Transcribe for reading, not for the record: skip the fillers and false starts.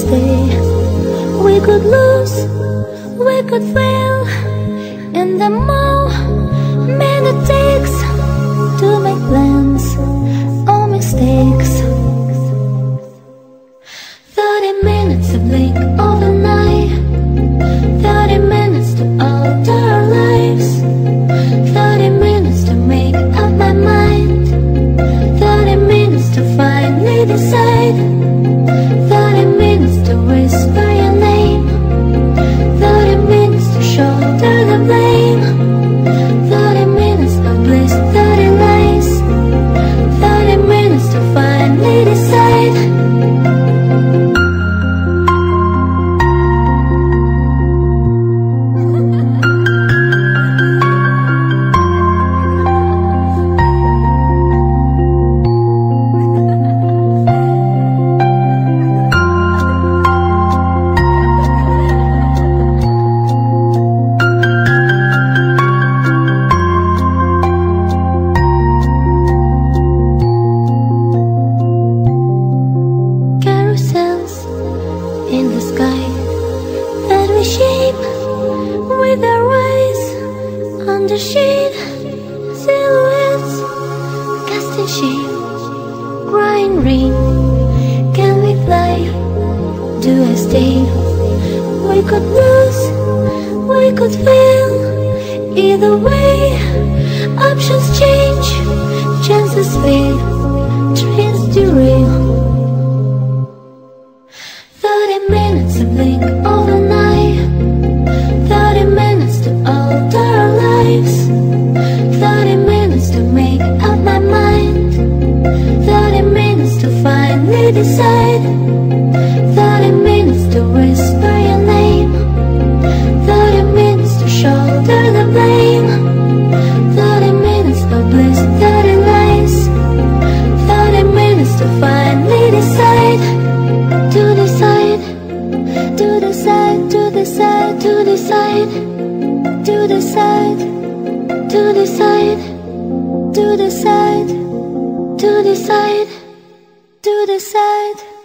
stay. We could lose, we could fail, and the moment it takes to make plans or mistakes. 30 minutes to blink all the night, 30 minutes to alter our lives, 30 minutes to make up my mind, 30 minutes to finally decide, 30 minutes to whisper your name, 30 minutes to shoulder the blame, 30 minutes of bliss, 30 lies, 30 minutes to finally decide. In the sky that we shape with our eyes, under shade, silhouettes casting shape, crying rain. Can we fly? Do I stay? We could lose, we could fail. Either way, options change, chances fade, trains derail. 30 minutes to blink all the night, 30 minutes to alter our lives, 30 minutes to make up my mind, 30 minutes to finally decide, 30 minutes to whisper your name, 30 minutes to shoulder the blame, 30 minutes of bliss, 30 lies, 30 minutes to finally decide. To decide, to decide, to decide, to decide, to decide, to decide, to decide, to decide, to decide.